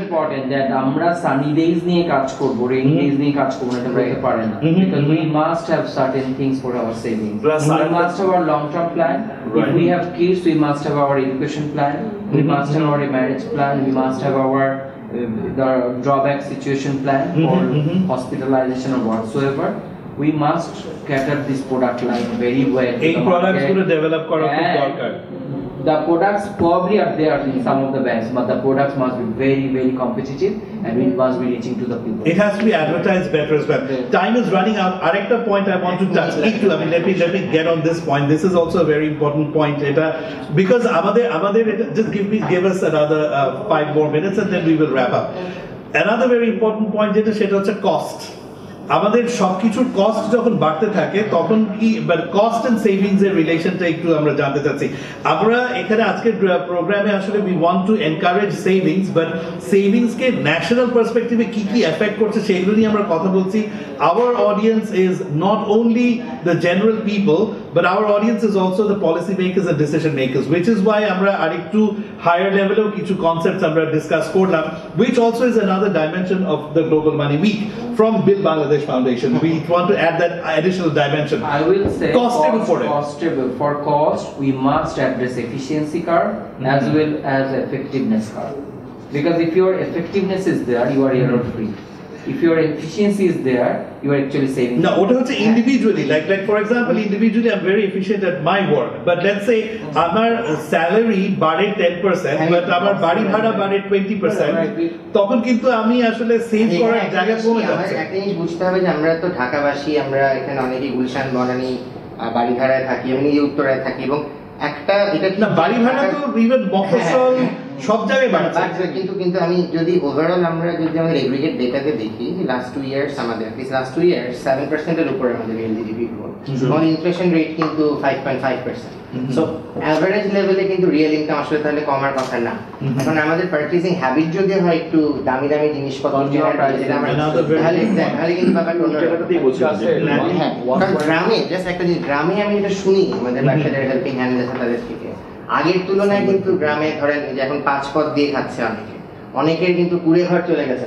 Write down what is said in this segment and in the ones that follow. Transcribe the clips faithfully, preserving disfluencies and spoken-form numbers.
important that আমরা sunny days নিয়ে কাজ করব, rainy days নিয়ে কাজ করব না, এটা বলতে পারে না, because we must have certain things for our savings. We must have our long term plan. If we have kids, we must have our education plan. We must have our marriage plan. We must have our uh, the drawback situation plan for hospitalization or whatsoever. We must cater this product line very well. A products to develop kora khub dorkar. The products probably are there in some of the banks, but the products must be very, very competitive and it must be reaching to the people. It has to be advertised better as well. Yeah. Time is running out. Arekta point I want to touch. Ekটু, I mean, let me let me get on this point. This is also a very important point. Eta because amader amader just give me give us another uh, five more minutes and then we will wrap up. Another very important point যেটা সেটা হচ্ছে cost. আমাদের সবকিছুর cost যখন বাড়তে থাকে তখন কি বাট কস্ট এন্ড সেভিংস এর রিলেশনটা একটু আমরা জানতে চাচ্ছি। আমরা এখানে আজকের প্রোগ্রামে আসলে we want to encourage savings, but savings কে ন্যাশনাল পার্সপেক্টিভে কি কি এফেক্ট করছে সেগুলো নিয়ে আমরা কথা বলছি। Our audience is not only the general people, but our audience is also the policy makers and decision makers, which is why আমরা আরেকটু হায়ার লেভেলেও কিছু কনসেপ্টস আমরা ডিসকাস করলাম, which also is another dimension of the global money week from Bill Bangladesh Foundation. We want to add that additional dimension. I will say costable cost, for it. Costable for cost, we must address efficiency curve mm-hmm. as well as effectiveness curve. Because if your effectiveness is there, you are error free. If your efficiency is there, you are actually saving. Now, what about individually? Like, like for example, individually, I'm very efficient at my work. But let's say our salary বাড়ে ten percent, but আমার বাড়ি ভাড়া বাড়ে twenty percent. তখন কিন্তু আমি আসলে save করার জায়গা কমে যাচ্ছে। একটা জিনিস বুঝতে হবে যে আমরা তো ঢাকাবাসী, আমরা এখানে অনেকেই গুলশান বনানী বাড়ি ভাড়ায় থাকি, আমি নিজে উত্তরায় থাকি, এবং একটা এটা না বাড়ি ভাড়া তো ইভেন মফস্বল সব জায়গায় বাড়ছে, কিন্তু কিন্তু আমি যদি ওভারঅল আমরা যদি আমাদের এগ্রিগেট ডেটাতে দেখি লাস্ট টু ইয়ার্স আমাদের লাস্ট টু ইয়ার্স সেভেন পার্সেন্টের উপরে আমাদের রিয়েল জিডিপি গ্রোথ, এবং ইনফ্লেশন রেট কিন্তু five point five percent. So average লেভেলে কিন্তু রিয়েল ইনকাম আসলে তাহলে কমার কথা না। এখন আমাদের পারচেজিং হ্যাবিট যদি হয় একটু দামি দামি জিনিসপত্র যেটা আমরা তাহলে তাহলে কিন্তু ব্যাপারটা অন্য জায়গাতেই বলছি। হ্যাঁ, কারণ গ্রামে জাস্ট একটা জিনিস, গ্রামে আমি যেটা শুনি আমাদের ব্যবসাদার হেল্পিং হ্যান্ড আছে তাদের থেকে, আগের তুলনায় কিন্তু গ্রামে ধরেন যে এখন পাঁচ পদ দিয়ে খাচ্ছে অনেকে, অনেকের কিন্তু কুড়ে ঘর চলে গেছে।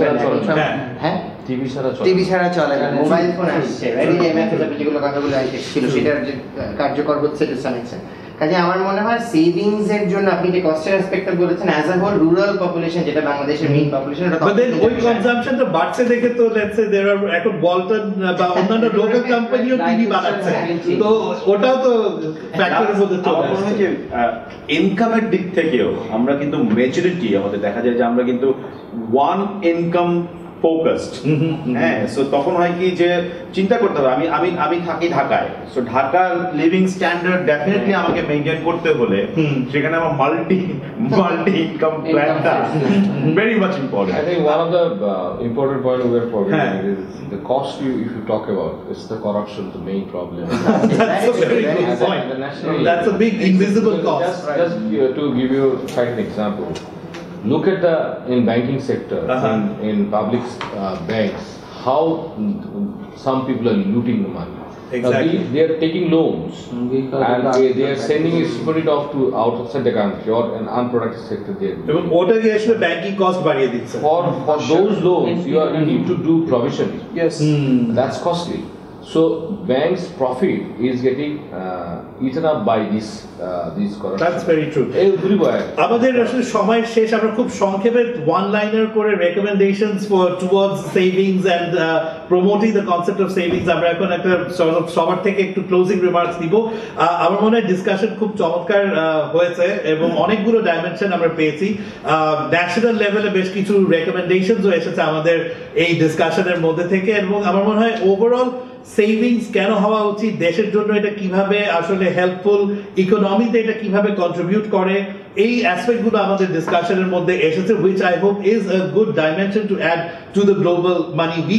হ্যাঁ, টিভি ছাড়া চলে, টিভি ছাড়া চলে না, মোবাইল ফোন আসছে, এই যে এমএফএস যেগুলো কথাগুলো ছিল সেটার যে কার্যকর হচ্ছে টু সাম এক্সটেন্ট। কাজে আমার মনে হয় সেভিংস এর জন্য আপনি যে কস্টের অ্যাসপেক্টটা বলেছেন as a whole rural population যেটা বাংলাদেশের মেইন পপুলেশন, এটা বাট দেন ওই কনজাম্পশনটা বাড়ছে দেখে তো লেটস সে देयर আর এখন বলটন বা অন্যান্য লোকাল কোম্পানিও টিভি বানাচ্ছে, তো ওটাও তো ফ্যাক্টরের মধ্যে চলে আসছে। আমার মনে হয় যে ইনকামের দিক থেকেও আমরা কিন্তু মেজরিটি আমাদের দেখা যায় যে আমরা কিন্তু ওয়ান ইনকাম ফোকাসড। হ্যাঁ, সো তখন হয় কি যে চিন্তা করতে হবে আমি আমি আমি থাকি ঢাকায়, সো ঢাকার লিভিং স্ট্যান্ডার্ড ডেফিনেটলি আমাকে মেইনটেইন করতে হলে সেখানে আমার মাল্টি মাল্টি ইনকাম প্ল্যানটা very much important. I think one of the uh, important point we are forgetting is the cost you if you talk about is the corruption, the main problem. That's a very good point. That's a big invisible cost. Just, just uh, to give you an example. Look at the in banking sector, uh-huh. in, in public uh, banks, how some people are looting the money. Exactly. Now, they, they are taking loans because and they, they are sending it, put it off to outside the country or an unproductive sector there. এবং ওটা গিয়ে আসলে banking cost বাড়িয়ে দিচ্ছে। For for those loans, you are you need to do provision. Yes. Mm. That's costly. So banks' profit is getting uh, eaten up by this uh, this corruption. That's very true. Everywhere. আমাদের আসলে সময় শেষ, আমরা খুব সংক্ষেপে one liner করে recommendations for towards savings and promoting the concept of savings আমরা এখন একটা সবার থেকে একটু ক্লোজিং রিমার্কস দিব। আমার মনে হয় ডিসকাশন খুব চমৎকার হয়েছে এবং অনেকগুলো ডাইমেনশন আমরা পেয়েছি। ন্যাশনাল লেভেলে বেশ কিছু রেকমেন্ডেশনসও এসেছে আমাদের এই ডিসকাশনের মধ্যে থেকে, এবং আমার মনে হয় ওভারঅল সেভিংস কেন হওয়া উচিত, দেশের জন্য এটা কিভাবে আসলে হেল্পফুল, ইকোনমিতে এটা কিভাবে কন্ট্রিবিউট করে, এই অ্যাসপেক্টগুলো আমাদের ডিসকাশনের মধ্যে এসেছে, which I hope is a good dimension to add to the global money week.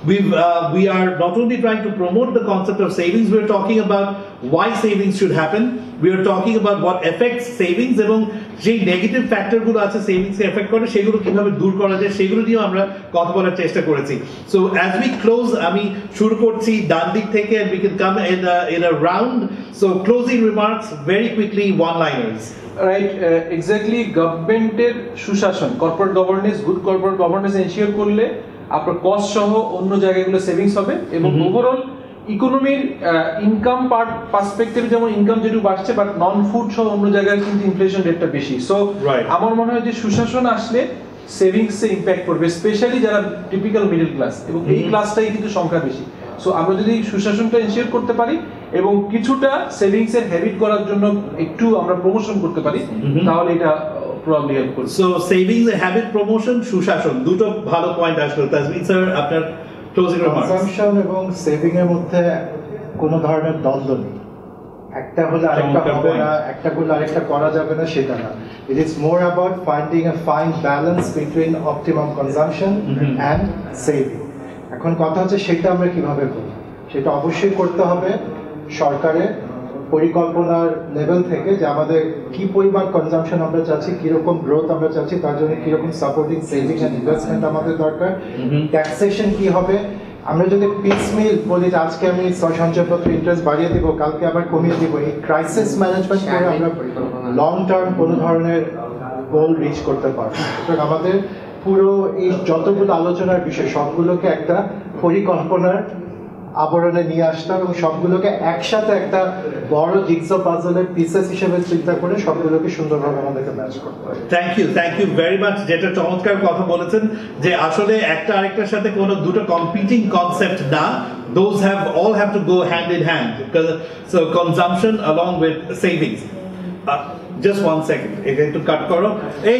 we've uh, we are not only trying to promote the concept of savings, we are talking about why savings should happen. We are talking about what affects savings এবং যে negative ফ্যাক্টরগুলো আছে সেভিংসকে effect করে সেগুলো কিভাবে দূর করা যায় সেগুলো নিয়েও আমরা কথা বলার চেষ্টা করেছি। সো অ্যাজ উই ক্লোজ আমি শুরু করছি ডান দিক থেকে and we can come in a, in a round. So closing remarks very quickly, one liners. Right exactly গভর্নমেন্টের সুশাসন corporate governance good corporate governance ensure করলে আপনার কস্ট সহ অন্য জায়গাগুলো সেভিংস হবে এবং ওভারঅল ইকোনমির ইনকাম পার্ট পার্সপেক্টিভে যেমন ইনকাম যেটুকু বাড়ছে বাট নন ফুড সহ অন্য জায়গায় কিন্তু ইনফ্লেশন রেটটা বেশি। সো আমার মনে হয় যে সুশাসন আসলে সেভিংসে ইম্প্যাক্ট করবে, স্পেশালি যারা টিপিক্যাল মিডল ক্লাস এবং এই ক্লাসটাই কিন্তু সংখ্যা বেশি। সো আমরা যদি সুশাসনটা এনশিওর করতে পারি এবং কিছুটা সেভিংসের হ্যাবিট করার জন্য একটু আমরা প্রমোশন করতে পারি তাহলে এটা প্রবাবলি হেল্প করবে। সো সেভিংস হ্যাবিট প্রমোশন সুশাসন দুটো ভালো পয়েন্ট আসলো। তাজমিন স্যার আপনার ক্লোজিং রিমার্কস। কনজাম্পশন এবং সেভিং এর মধ্যে কোনো ধরনের দ্বন্দ্ব নেই, একটা হলে আরেকটা হবে না, একটা হলে আরেকটা করা যাবে না সেটা না। It is more about finding a fine balance between optimum consumption and saving. এখন কথা হচ্ছে সেটা আমরা কিভাবে করি, সেটা অবশ্যই করতে হবে সরকারের পরিকল্পনার লেভেল থেকে যে আমাদের কি পরিমাণ কনজাম্পশন আমরা চাচ্ছি, কিরকম গ্রোথ আমরা চাচ্ছি, তার জন্য কিরকম সাপোর্টিং সেভিং অ্যান্ড ইনভেস্টমেন্ট আমাদের দরকার, ট্যাক্সেশন কি হবে। আমরা যদি পিসমিল বলি যে আজকে আমি সঞ্চয়পত্র ইন্টারেস্ট বাড়িয়ে দিব, কালকে আবার কমিয়ে দিব, এই ক্রাইসিস ম্যানেজমেন্ট করে আমরা লং টার্ম কোনো ধরনের গোল রিচ করতে পারবো। সুতরাং আমাদের পুরো এই যতগুলো আলোচনার বিষয় সবগুলোকে একটা পরিকল্পনার আবরণে নিয়ে আসতাম এবং সবগুলোকে একসাথে একটা বড় জিগসো পাজলের পিসেস হিসেবে চিন্তা করে সবগুলোকে সুন্দরভাবে আমাদেরকে ম্যাচ করতে হবে। Thank you thank you very much. যেটা চমৎকার কথা বলেছেন যে আসলে একটা আরেকটার সাথে কোনো দুটো কম্পিটিং কনসেপ্ট না, those have all have to go hand in hand, because so consumption along with savings. uh, just one second এটা একটু কাট করো। এই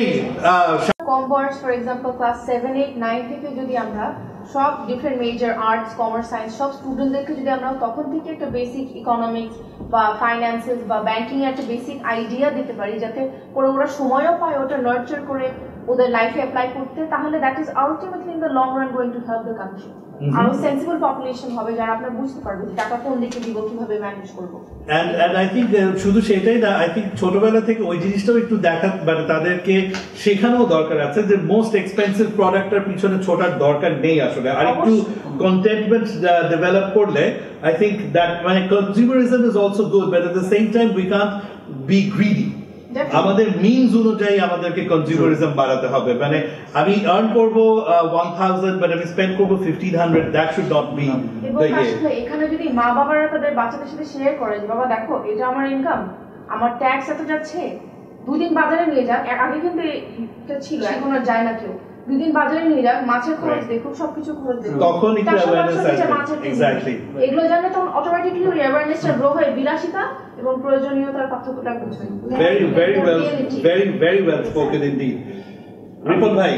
commerce for example class seven eight nine থেকে যদি আমরা সব different major arts commerce science সব স্টুডেন্টদেরকে যদি আমরা তখন থেকে একটা বেসিক ইকোনমিক্স বা ফাইন্যান্সেস বা ব্যাংকিং এর একটা বেসিক আইডিয়া দিতে পারি, যাতে করে ওরা সময়ও পায় ওটা নার্চার করে ওদের লাইফে অ্যাপ্লাই করতে, তাহলে that is ultimately in the long run going to help the country. আরো সেন্সিবল পপুলেশন হবে যারা আপনারা বুঝতে পারবে যে টাকা কোন দিকে দিব, কিভাবে ম্যানেজ করব। এন্ড এন্ড আই থিংক শুধু সেটাই না, আই থিংক ছোটবেলা থেকে ওই জিনিসটাও একটু দেখা মানে তাদেরকে শেখানো দরকার আছে যে মোস্ট এক্সপেন্সিভ প্রোডাক্টের পিছনে ছোটার দরকার নেই আসলে। আর একটু কন্টেন্টমেন্ট ডেভেলপ করলে আই থিংক দ্যাট মানে consumerism is also good, but at the same time we can't be greedy. আমাদের মিনস অনুযায়ী আমাদেরকে কনজিউমারিজম বাড়াতে হবে। মানে আমি আর্ন করব ওয়ান থাউজেন্ড বাট আমি স্পেন্ড করব fifteen hundred, that should not be the ইয়ে। এখানে যদি মা বাবারা তাদের বাচ্চাদের সাথে শেয়ার করে যে বাবা দেখো এটা আমার ইনকাম, আমার ট্যাক্স এত যাচ্ছে, দুদিন বাজারে নিয়ে যাক, আগে কিন্তু এটা ছিল এখন আর যায় না কেউ, দুদিন বাজারে নিয়ে যাক, মাছের খরচ দেখুক, সবকিছু খরচ দেখুক, তখন একটু অ্যাওয়ারনেস আসবে। এক্স্যাক্টলি এগুলো জানলে তখন অটোমেটিক্যালি ওই অ্যাওয়ারনেসটা গ্রো হয়, বিলাসিতা এবং প্রয়োজনীয়তার পার্থক্যটা বুঝবে। Very very well very very well spoken indeed. Ripon ভাই,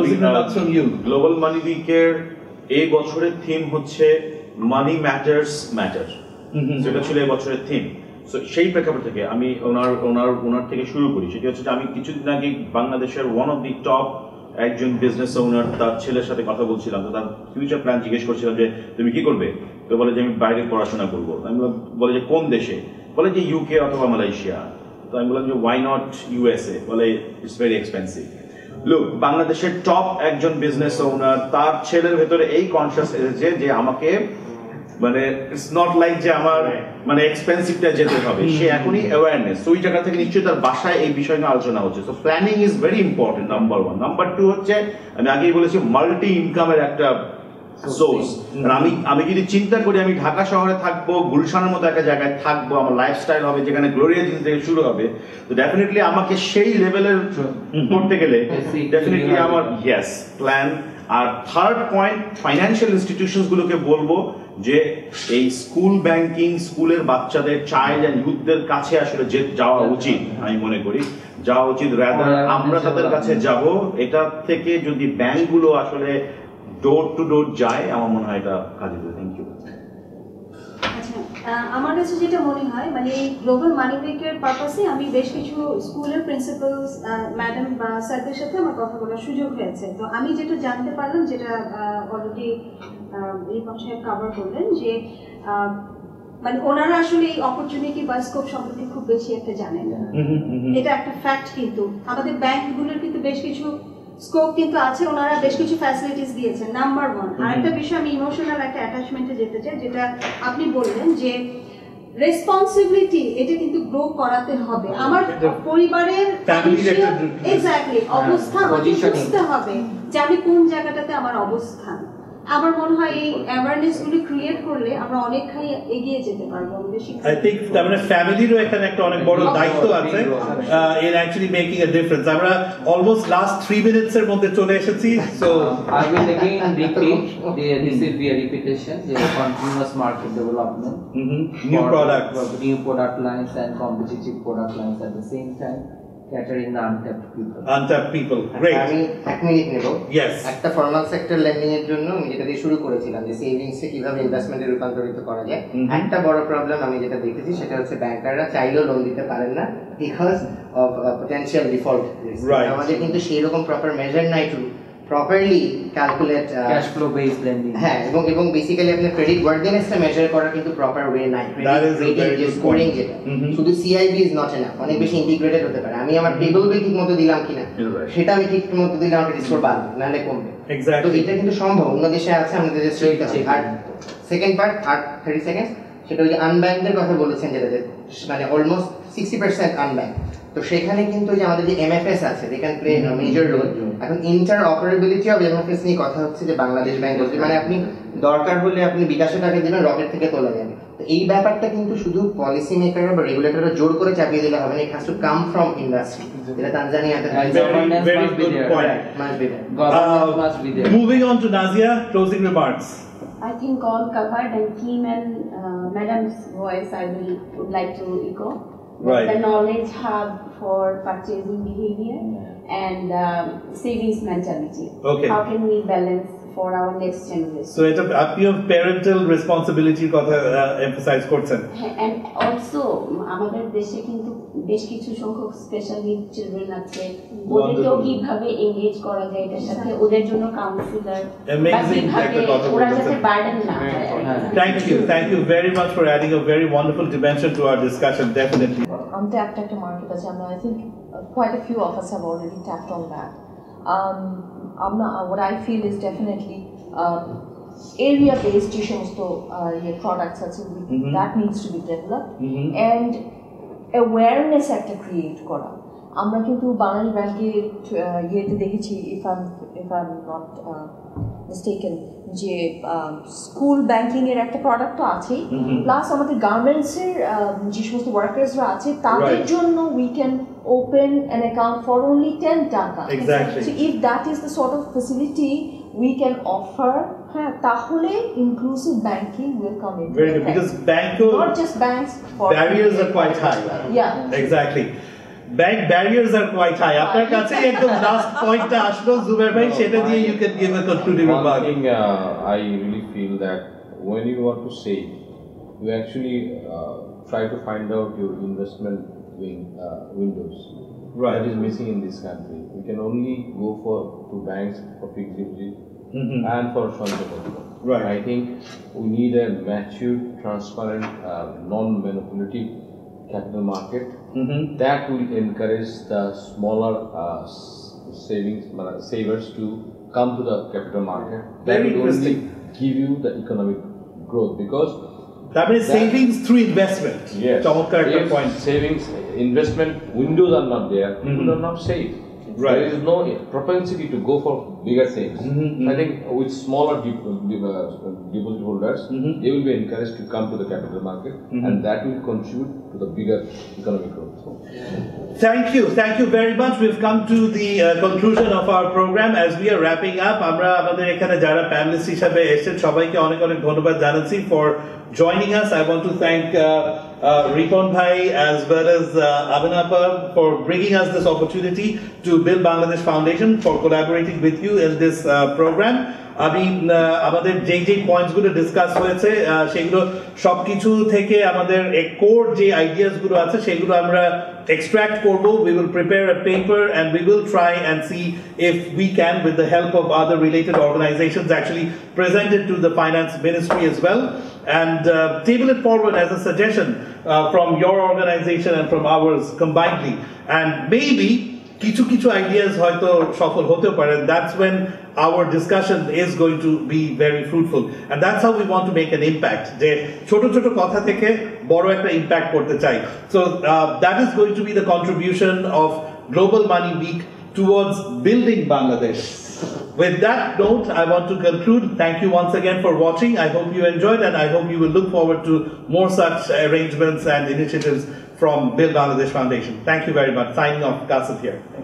গ্লোবাল মানি উইকের এই বছরের থিম হচ্ছে মানি ম্যাটার্স ম্যাটার, সেটা ছিল এই বছরের থিম। সো সেই প্রেক্ষাপট থেকে আমি ওনার ওনার ওনার থেকে শুরু করি। সেটি হচ্ছে যে আমি কিছুদিন আগে বাংলাদেশের ওয়ান অফ দি টপ একজন বিজনেস ওনার তার ছেলের সাথে কথা বলছিলাম, তো তার ফিউচার প্ল্যান জিজ্ঞেস করছিলাম যে তুমি কি করবে, তো বলে যে আমি বাইরে পড়াশোনা করবো। আমি বলে যে কোন দেশে, বলে যে ইউকে অথবা মালয়েশিয়া। তো আমি বললাম যে ওয়াই নট ইউএসএ, বলে ইটস ভেরি এক্সপেন্সিভ। লুক, বাংলাদেশের টপ একজন বিজনেস ওনার তার ছেলের ভেতরে এই কনসিয়াস এসেছে যে আমাকে মানে ইটস নট লাইক যে আমার মানে এক্সপেন্সিভটা যেতে হবে, সে এখনই অ্যাওয়ারনেস। ওই জায়গা থেকে নিশ্চয়ই তার বাসায় এই বিষয় নিয়ে আলোচনা হচ্ছে। So planning is very important, number one. Number two হচ্ছে আমি আগেই বলেছি মাল্টি ইনকামের একটা সোর্স। আমি আমি যদি চিন্তা করি আমি ঢাকা শহরে থাকবো, গুলশানের মতো একটা জায়গায় থাকবো, আমার লাইফস্টাইল হবে যেখানে গ্লোরিয়া জিনিস থেকে শুরু হবে, তো ডেফিনেটলি আমাকে সেই লেভেলের করতে গেলে ডেফিনেটলি আমার ইয়েস প্ল্যান। আর থার্ড পয়েন্ট, ফাইন্যান্সিয়াল ইনস্টিটিউশনস গুলোকে বলবো যে এই স্কুল ব্যাংকিং, স্কুলের বাচ্চাদের চাইল্ড অ্যান্ড ইউথদের কাছে আসলে যে যাওয়া উচিত, আমি মনে করি যাওয়া উচিত। রাদার আমরা তাদের কাছে যাব, এটা থেকে যদি ব্যাংকগুলো আসলে ডোর টু ডোর যায়, আমার মনে হয় এটা কাজে দেবে। Thank you. আমার কাছে যেটা মনে হয় মানে গ্লোবাল মানি উইকের পারপাসে আমি বেশ কিছু স্কুলের প্রিন্সিপালস ম্যাডাম বা স্যারদের সাথে আমার কথা বলার সুযোগ হয়েছে। তো আমি যেটা জানতে পারলাম, যেটা অলরেডি রিপন সাহেব কভার করলেন যে মানে ওনারা আসলে এই অপরচুনিটি বা স্কোপ সম্পর্কে খুব বেশি একটা জানেন না। এটা একটা ফ্যাক্ট, কিন্তু আমাদের ব্যাংকগুলোর কিন্তু বেশ কিছু স্কোপ কিন্তু আছে, ওনারা বেশ কিছু ফ্যাসিলিটিস দিয়েছেন, নাম্বার ওয়ান। আরেকটা বিষয় আমি ইমোশনাল একটা অ্যাটাচমেন্টে যেতে চাই, যেটা আপনি বললেন যে রেসপন্সিবিলিটি, এটা কিন্তু গ্রো করাতে হবে। আমার পরিবারের এক্স্যাক্টলি অবস্থান বুঝতে হবে যে আমি কোন জায়গাটাতে আমার অবস্থান। আমার মনে হয় এই অ্যাওয়ারনেস গুলো ক্রিয়েট করলে আমরা অনেকখানি এগিয়ে যেতে পারবো। আই থিংক তার মানে ফ্যামিলিরও এখানে একটা অনেক বড় দায়িত্ব আছে in actually making a difference. আমরা অলমোস্ট লাস্ট থ্রি মিনিটস এর মধ্যে চলে এসেছি। So I will again repeat this will be a repetition, যে continuous market development, new product new product lines and competitive product lines at the same time, catering the untapped people. Untapped people, great. আমি এক minute নেব। Yes. একটা formal sector lending এর জন্য আমি যেটা দিয়ে শুরু করেছিলাম যে সেভিংসে কিভাবে ইনভেস্টমেন্টে রূপান্তরিত করা যায়, একটা বড় প্রবলেম আমি যেটা দেখেছি সেটা হচ্ছে ব্যাংকাররা চাইলেও লোন দিতে পারেন না বিকজ অফ পটেনশিয়াল ডিফল্ট। আমাদের কিন্তু সেই রকম প্রপার মেজার নাই to properly calculate cash flow based lending, হ্যাঁ, এবং এবং বেসিক্যালি আপনার ক্রেডিট ওয়ার্থিনেসটা মেজার করার কিন্তু প্রপার ওয়ে নাই। ক্রেডিট রেটিং স্কোরিং যেটা শুধু সিআইবি ইজ নট এনাফ, অনেক বেশি ইন্টিগ্রেটেড হতে পারে। আমি আমার টেবল বিল ঠিকমতো দিলাম কিনা সেটা আমি ঠিকমতো দিলে আমার ক্রেডিট স্কোর বাড়বে, নাহলে কমবে। এক্স্যাক্টলি, তো এটা কিন্তু সম্ভব, অন্য দেশে আছে, আমাদের দেশে এটা আছে। আর সেকেন্ড পার্ট আর থার্টি সেকেন্ডস, সেটা ওই যে আনব্যাংকদের কথা বলেছেন, যেটা মানে অলমোস্ট সিক্সটি পার্সেন্ট আনব্যাংক। তো সেখানে কিন্তু যে আমাদের যে এমএফএস আছে, they can play major role. এখন ইন্টার অপারেবিলিটি অফ এমএফএস নিয়ে কথা হচ্ছে, যে বাংলাদেশ ব্যাংক বলছে মানে আপনি দরকার হলে আপনি বিকাশে টাকা দিবেন, রকেট থেকে তোলা যাবে। তো এই ব্যাপারটা কিন্তু শুধু পলিসি মেকাররা বা রেগুলেটররা জোর করে চাপিয়ে দিলে হবে না, it has to come from industry. যেটা তানজানিয়াতে very very good point. Moving on to Nazia, closing remarks. I think all covered, and team and uh, madam's voice I will would like to echo. Right. The knowledge hub for purchasing behavior and um, savings mentality. Okay. How can we balance for our next generation? So এটা আপনিও parental রেসপন্সিবিলিটির কথা emphasise করছেন। And also আমাদের দেশে কিন্তু বেশ কিছু সংখ্যক স্পেশাল নিড চিলড্রেন আছে, ওদেরকেও কিভাবে এনগেজ করা যায় এটার সাথে, ওদের জন্য কাউন্সিলর, অ্যামেজিং একটা কথা ওরা বলেছেন। যাতে বার্ডেন না হয়। Thank you, thank you very much for adding a very wonderful dimension to our discussion. Definitely. Untapped একটা মার্কেট আছে, আমরা I think quite a few of us have already tapped on that. Um, I'm not, what I feel is definitely um, area-based যে সমস্ত products আছে, that needs to be developed, mm-hmm. and awareness একটা create করা। আমরা কিন্তু বাংলাদেশ ব্যাংকের ইয়েতে দেখেছি, if I'm if I'm not uh, mistaken, যে স্কুল ব্যাংকিং এর একটা প্রোডাক্ট তো আছেই, প্লাস আমাদের গার্মেন্টস এর যে সমস্ত ওয়ার্কার্সরা আছে তাদের জন্য we can open an account for only ten টাকা। Exactly. So if that is the sort of facility we can offer, হ্যাঁ, তাহলে inclusive banking will come into Very good, because banko not just banks, for barriers are quite high. Yeah. Exactly. Bank barriers are quite high. আপনার কাছে একদম last পয়েন্টটা আসলো জুবের ভাই, সেটা দিয়ে you can give a concluding remark. One thing uh, I really feel that when you want to save, you actually uh, try to find out your investment wing, uh, windows. Right. That is missing in this country. We can only go for to banks for fixed deposit mm-hmm. and for short deposit. Right. I think we need a mature, transparent, uh, non-manipulative capital market mm-hmm. that will encourage the smaller uh, savings uh, savers to come to the capital market. That Very will interesting. only give you the economic growth, because that means that savings through investment. Yes. চমৎকার একটা point. Savings investment windows are not there. People mm-hmm. are not safe. Right. There is no propensity to go for bigger savings. Mm-hmm. I think with smaller dep- uh, deposit holders, mm-hmm. they will be encouraged to come to the capital market, mm-hmm. and that will contribute to the bigger economic growth. Thank you, thank you very much. We've come to the uh, conclusion of our program. As we are wrapping up, আমরা আমাদের এখানে যারা panelist হিসেবে এসেছেন সবাইকে অনেক অনেক ধন্যবাদ জানাচ্ছি for joining us. I want to thank uh, uh, Ripon Bhai as well as uh, Abhinapa for bringing us this opportunity to build Bangladesh Foundation, for collaborating with you in this uh, program. আমি আমাদের যে যে points গুলো discuss হয়েছে সেগুলো সবকিছু থেকে আমাদের কোর যে আইডিয়াস গুলো আছে সেগুলো আমরা extract করব, we will prepare a paper and we will try and see if we can, with the help of other related organizations, actually present it to the finance ministry as well and uh, table it forward as a suggestion uh, from your organization and from ours combinedly, and maybe কিছু কিছু ideas হয়তো সফল হতে পারে. That's when our discussion is going to be very fruitful, and that's how we want to make an impact. যে ছোট ছোট কথা থেকে বড় একটা impact করতে চাই. So uh, that is going to be the contribution of Global Money Week towards building Bangladesh. With that note, I want to conclude. Thank you once again for watching. I hope you enjoyed, and I hope you will look forward to more such arrangements and initiatives from Build Bangladesh Foundation. Thank you very much. Signing off, Qasid here.